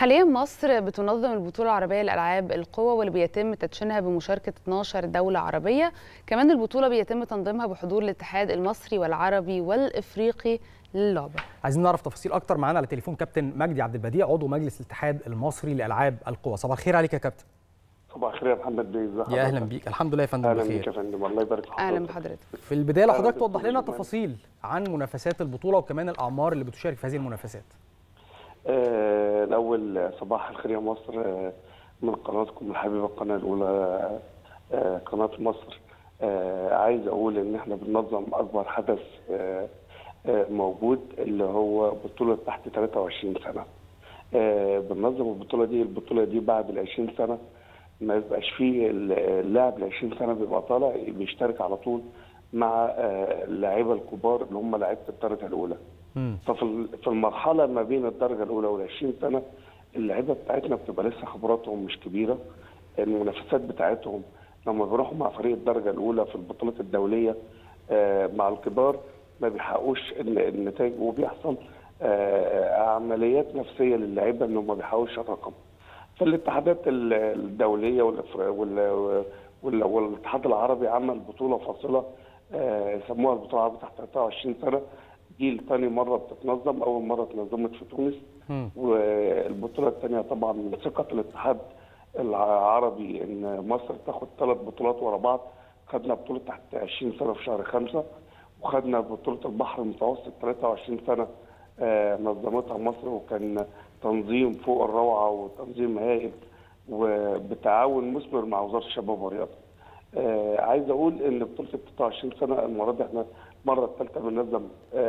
حاليا مصر بتنظم البطولة العربية لألعاب القوى واللي بيتم تدشينها بمشاركة 12 دولة عربية. كمان البطولة بيتم تنظيمها بحضور الاتحاد المصري والعربي والإفريقي للعبة. عايزين نعرف تفاصيل أكتر. معانا على تليفون كابتن مجدي عبد البديع عضو مجلس الاتحاد المصري لألعاب القوى. صباح الخير عليك يا كابتن. صباح الخير يا محمد بيه. يا أهلا بيك. الحمد لله يا فندم بخير. أهلا بيك يا فندم، الله يبارك في حضرتك. أهلا بحضرتك. في البداية لو حضرتك توضح لنا تفاصيل عن منافسات البطولة وكمان الأعمار اللي بتشارك في هذه المنافسات. الأول صباح الخير يا مصر، من قناتكم الحبيبة القناة الأولى قناة مصر. عايز أقول إن إحنا بننظم أكبر حدث موجود اللي هو بطولة تحت 23 سنة. بننظم البطولة دي بعد ال 20 سنة ما يبقاش فيه اللاعب ال 20 سنة بيبقى طالع بيشترك على طول مع اللاعيبة الكبار اللي هم لاعيبة الدرجة الأولى. ففي المرحلة ما بين الدرجة الأولى وال 20 سنة اللاعيبة بتاعتنا بتبقى لسه خبراتهم مش كبيرة. المنافسات بتاعتهم لما بيروحوا مع فريق الدرجة الأولى في البطولات الدولية مع الكبار ما بيحققوش النتائج، وبيحصل عمليات نفسية للاعيبة انهم ما بيحققوش الرقم. فالاتحادات الدولية والاتحاد العربي عمل بطولة فاصلة يسموها البطولة العربية تحت 23 سنة. دي ثاني مرة بتتنظم، أول مرة اتنظمت في تونس. والبطولة الثانية طبعا من ثقة الاتحاد العربي ان مصر تاخد 3 بطولات ورا بعض. خدنا بطولة تحت 20 سنة في شهر 5، وخدنا بطولة البحر المتوسط 23 سنة نظمتها مصر، وكان تنظيم فوق الروعة وتنظيم هائل وبتعاون مثمر مع وزارة الشباب والرياضة. عايز أقول إن بطولة 23 سنة المرة دي احنا المرة الثالثة بننظم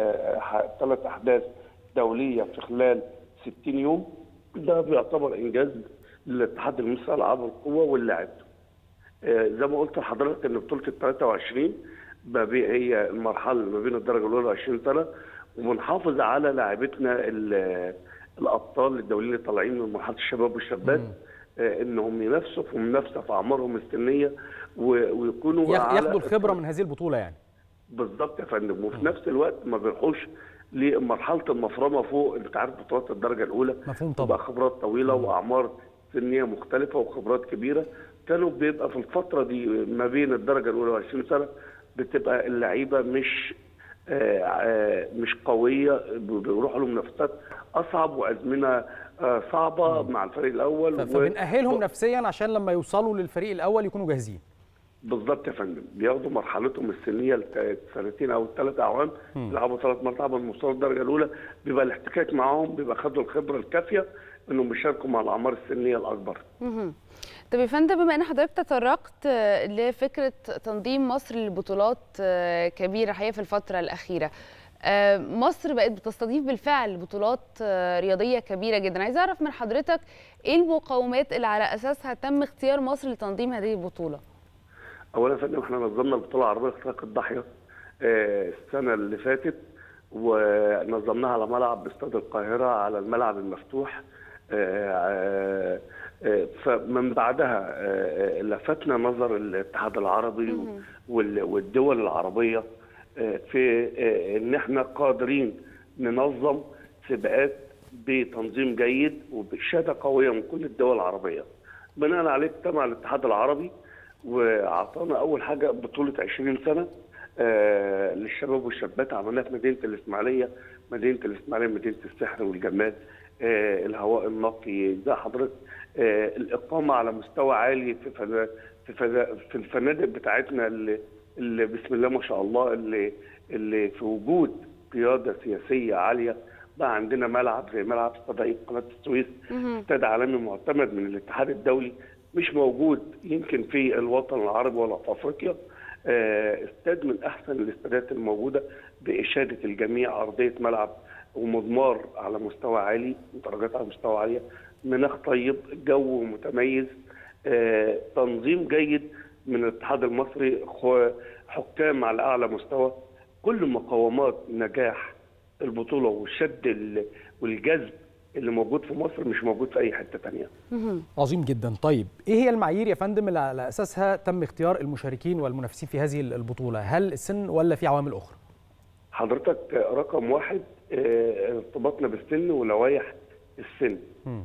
3 أحداث دولية في خلال 60 يوم. ده بيعتبر إنجاز للاتحاد المصري لألعاب القوى واللاعب. زي ما قلت لحضرتك إن بطولة ال 23 هي المرحلة ما بين الدرجة الأولى و 20 سنة، وبنحافظ على لاعبتنا الأبطال الدوليين اللي طالعين من مرحلة الشباب والشابات إنهم ينافسوا في منافسة في أعمارهم السنية ويكونوا ياخدوا الخبرة من هذه البطولة يعني. بالظبط يا فندم. وفي نفس الوقت ما بيروحوش لمرحلة المفرمة فوق. أنت عارف بطولات الدرجة الأولى مفهوم طبعا، خبرات طويلة وأعمار سنية مختلفة وخبرات كبيرة. كانوا بيبقى في الفترة دي ما بين الدرجة الأولى و 20 سنة بتبقى اللعيبة مش قوية، بيروحوا لهم منافسات أصعب وأزمنة صعبة مع الفريق الأول. فبنأهلهم نفسيا عشان لما يوصلوا للفريق الأول يكونوا جاهزين. بالظبط يا فندم. بياخدوا مرحلتهم السنية السنتين أو ال3 أعوام، يلعبوا 3 مرات قبل ما يوصلوا الدرجة الأولى. بيبقى الاحتكاك معاهم، بيبقى خدوا الخبرة الكافية إنهم يشاركوا مع الأعمار السنية الأكبر. طب يا فندم، بما ان حضرتك تطرقت لفكره تنظيم مصر لبطولات كبيره حقيقه في الفتره الاخيره، مصر بقت بتستضيف بالفعل بطولات رياضيه كبيره جدا. عايز اعرف من حضرتك ايه المقومات اللي على اساسها تم اختيار مصر لتنظيم هذه البطوله؟ اولا يا فندم احنا نظمنا البطوله العربيه لاختراق الضاحيه السنه اللي فاتت، ونظمناها على ملعب استاد القاهره على الملعب المفتوح. فمن بعدها لفتنا نظر الاتحاد العربي والدول العربية في ان احنا قادرين ننظم سباقات بتنظيم جيد وبشهاده قويه من كل الدول العربيه. بناء عليه اجتمع الاتحاد العربي وعطانا اول حاجه بطوله 20 سنه للشباب والشابات. عملناها في مدينه الاسماعيليه مدينه السحر والجمال، الهواء النقي زي حضرتك، الإقامة على مستوى عالي في الفنادق بتاعتنا اللي بسم الله ما شاء الله اللي في وجود قيادة سياسية عالية. بقى عندنا ملعب زي ملعب استاد قناة السويس، استاد عالمي معتمد من الاتحاد الدولي مش موجود يمكن في الوطن العربي ولا في أفريقيا. استاد من أحسن الاستادات الموجودة بإشادة الجميع، أرضية ملعب ومضمار على مستوى عالي، درجات على مستوى عالية، مناخ طيب، جو متميز، تنظيم جيد من الاتحاد المصري، حكام على اعلى مستوى. كل مقومات نجاح البطوله والشد والجذب اللي موجود في مصر مش موجود في اي حته ثانيه. عظيم جدا. طيب ايه هي المعايير يا فندم اللي على اساسها تم اختيار المشاركين والمنافسين في هذه البطوله؟ هل السن ولا في عوامل اخرى؟ حضرتك رقم 1 ارتباطنا بالسن ولوائح السن.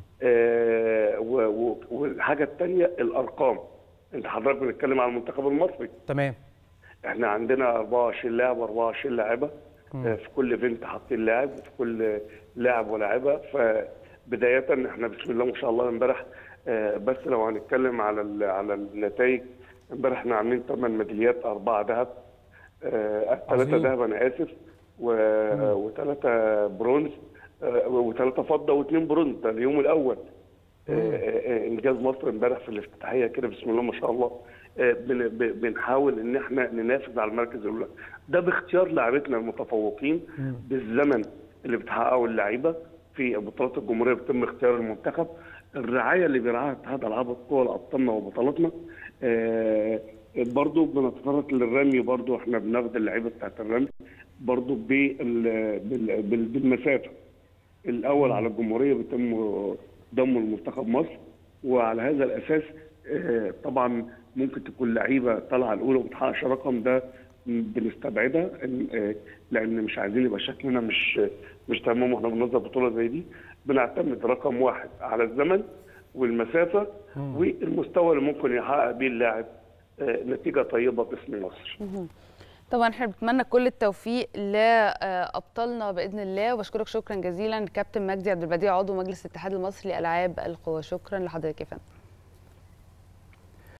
والحاجه الثانيه الارقام. انت حضرتك بنتكلم على المنتخب المصري. تمام. احنا عندنا 24 لاعب 24 لاعبه في كل ايفنت حاطين لاعب، في كل لاعب ولاعبه. فبدايه احنا بسم الله ما شاء الله امبارح، بس لو هنتكلم على النتائج، امبارح احنا عاملين 8 ميداليات، 4 ذهب، 3 ذهب انا اسف، و3 برونز، و3 فضه و2 برونز. ده اليوم الاول. انجاز مصر امبارح في الافتتاحيه كده بسم الله ما شاء الله. بنحاول ان احنا ننافس على المركز الاول، ده باختيار لاعبتنا المتفوقين بالزمن اللي بتحققه اللعيبه في بطولات الجمهوريه، بيتم اختيار المنتخب. الرعايه اللي بيرعاها اتحاد العاب القوى لابطالنا وبطلاتنا. برضو بنتطرق للرمي، برضو احنا بناخد اللعيبه بتاعت الرمي برضو بالمسافه. الاول على الجمهوريه بيتم ضم المنتخب مصر، وعلى هذا الاساس طبعا ممكن تكون لعيبه طالعه الاولى وما بتحققش رقم، ده بنستبعدها لان مش عايزين يبقى شكلنا مش تمام واحنا بننظم بطوله زي دي. بنعتمد رقم واحد على الزمن والمسافه والمستوى اللي ممكن يحقق بيه اللاعب نتيجه طيبه باسم مصر. طبعا احنا بنتمنى كل التوفيق لابطالنا باذن الله، وبشكرك شكرا جزيلا كابتن مجدي عبد البديع عضو مجلس الاتحاد المصري لالعاب القوى. شكرا لحضرتك يا فندم.